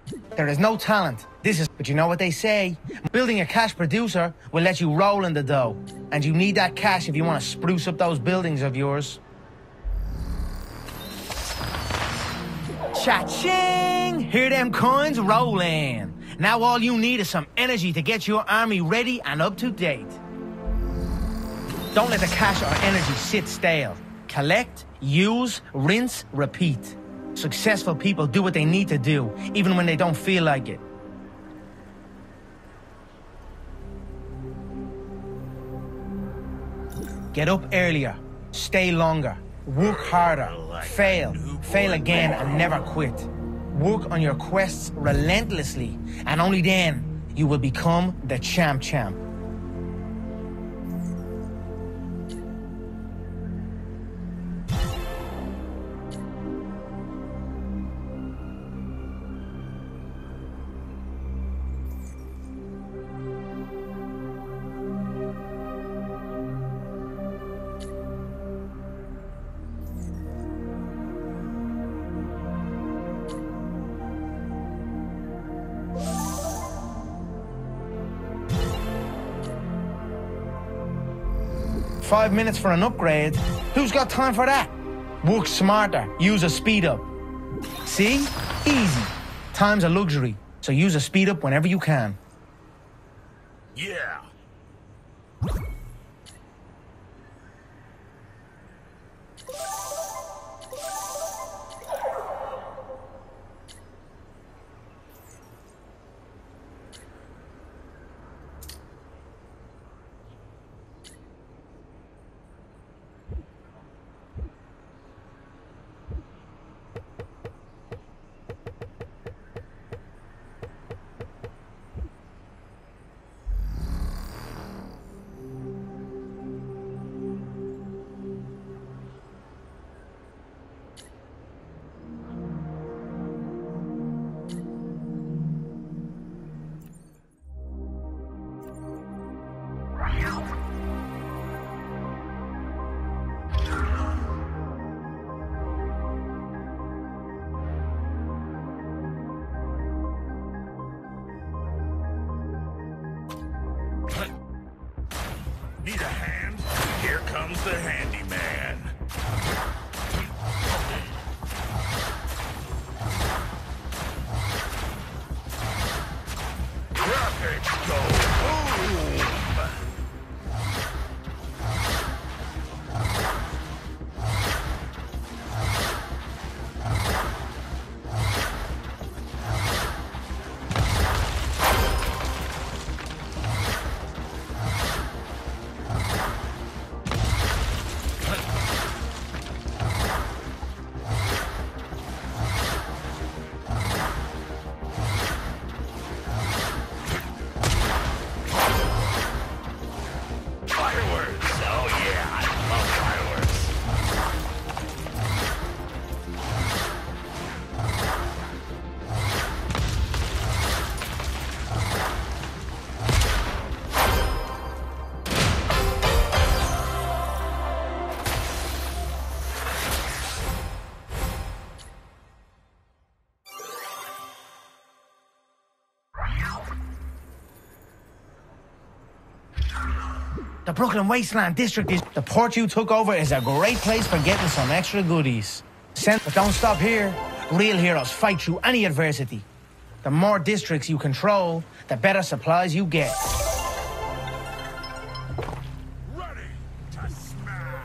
There is no talent. But you know what they say? Building a cash producer will let you roll in the dough. And you need that cash if you want to spruce up those buildings of yours. Cha-ching! Hear them coins rolling. Now all you need is some energy to get your army ready and up to date. Don't let the cash or energy sit stale. Collect, use, rinse, repeat. Successful people do what they need to do, even when they don't feel like it. Get up earlier, stay longer, work harder, fail again and never quit. Work on your quests relentlessly, and only then you will become the champ. 5 minutes for an upgrade? Who's got time for that? Work smarter, use a speed up. See? Easy. Time's a luxury, so use a speed up whenever you can. Yeah. Need a hand? Here comes the handyman. Rockets go boom! The Brooklyn Wasteland District the port you took over is a great place for getting some extra goodies. But don't stop here. Real heroes fight through any adversity. The more districts you control, the better supplies you get. Ready to smash!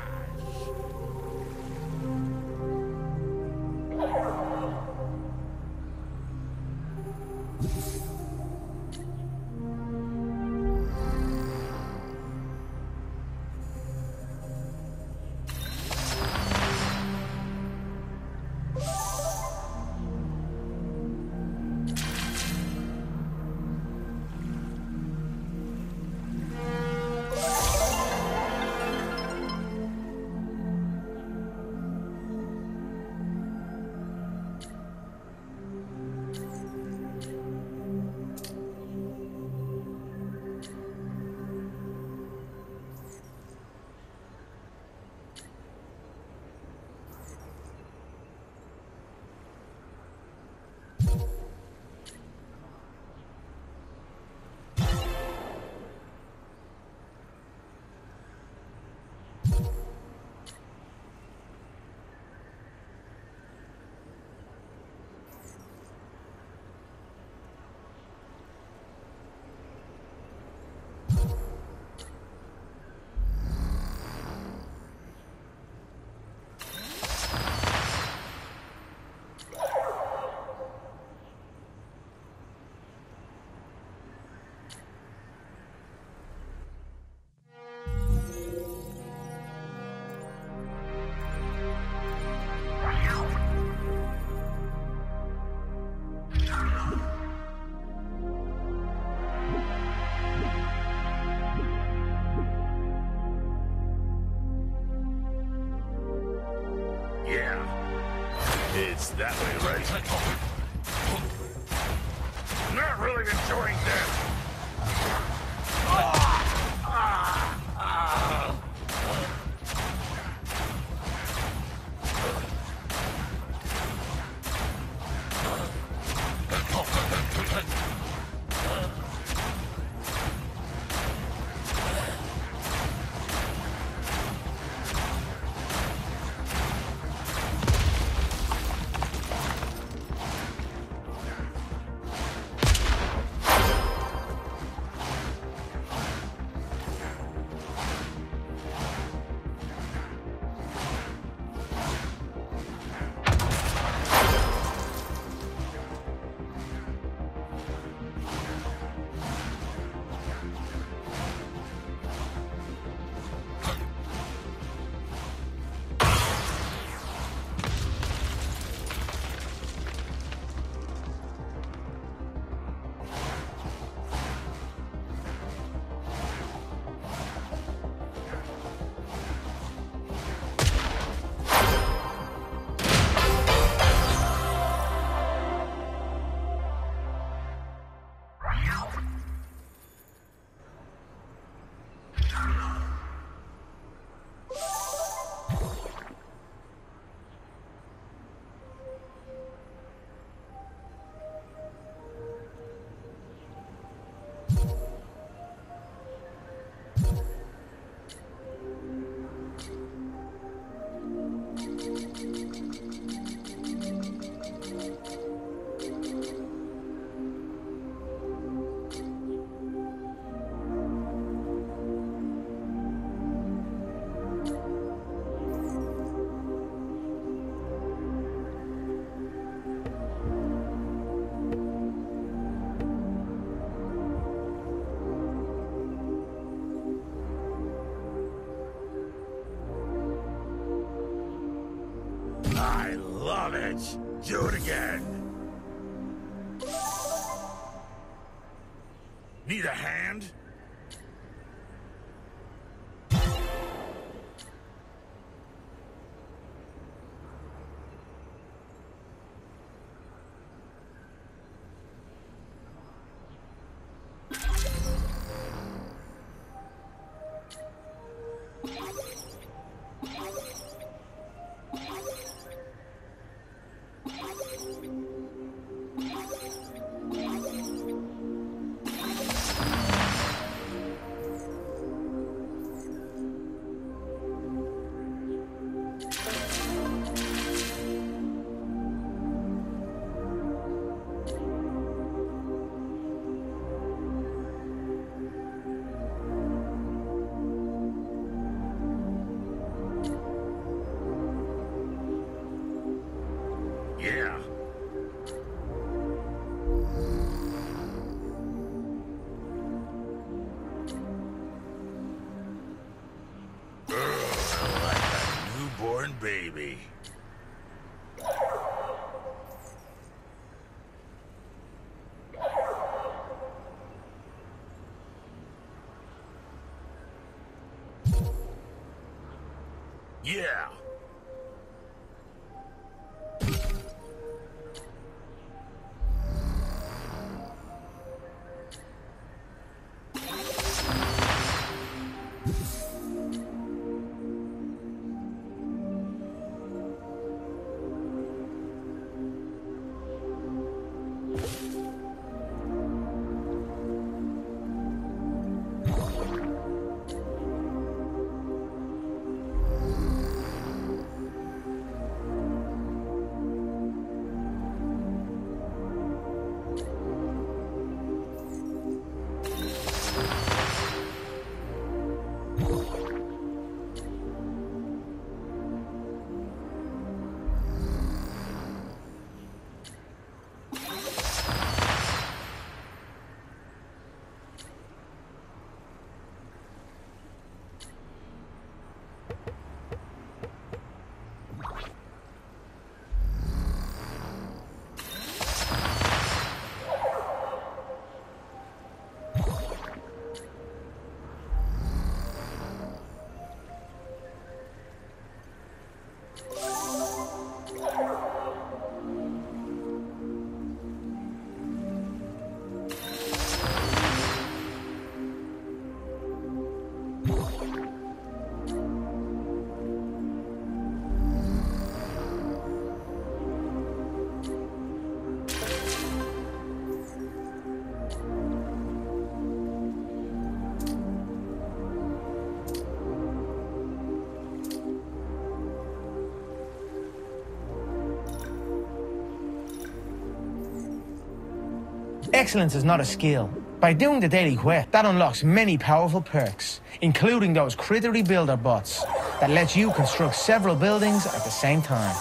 It's that way, right? Not really enjoying this. I love it! Do it again! Need a hand? Yeah. Like a newborn baby. Yeah. Excellence is not a skill. By doing the daily quest, that unlocks many powerful perks, including those crittery builder bots that let you construct several buildings at the same time.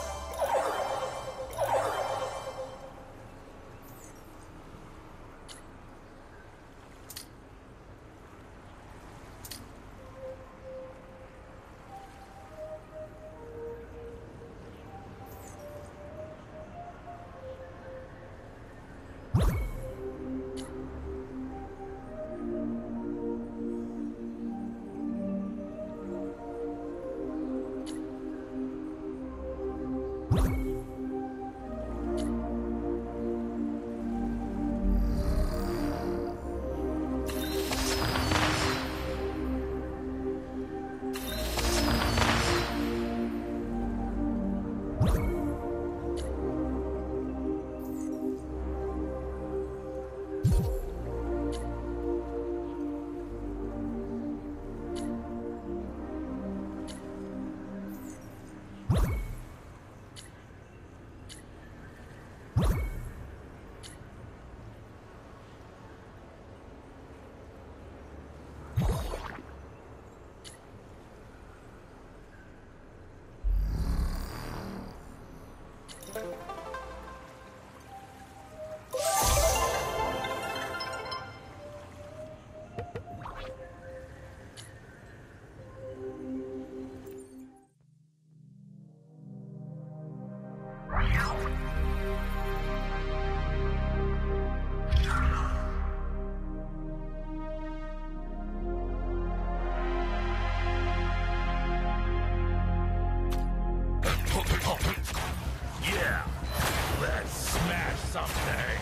Yeah, let's smash something.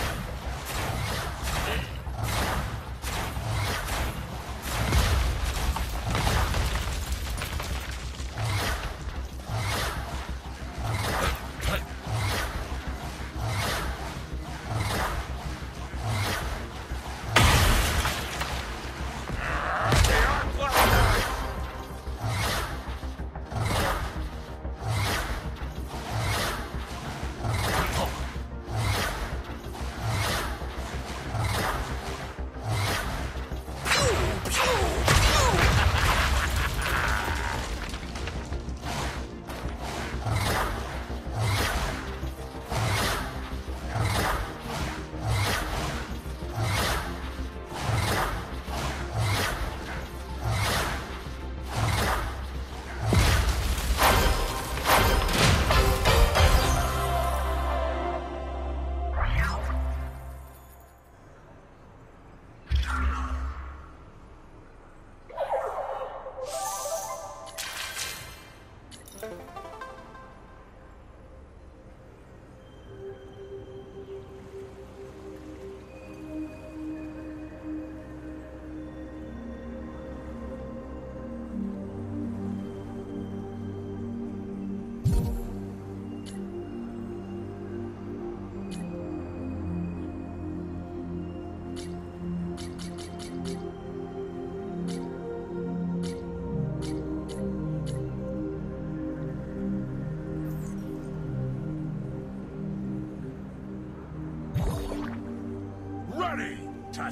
Ready to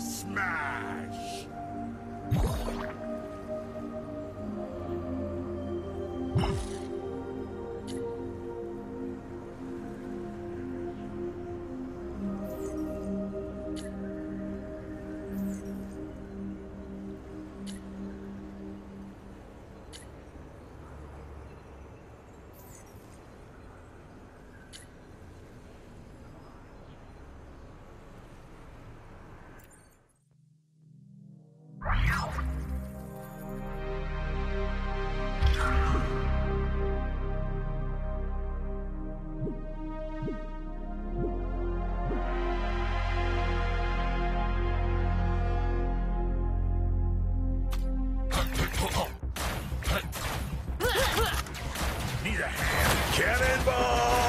smash! Need a hand. Cannonball!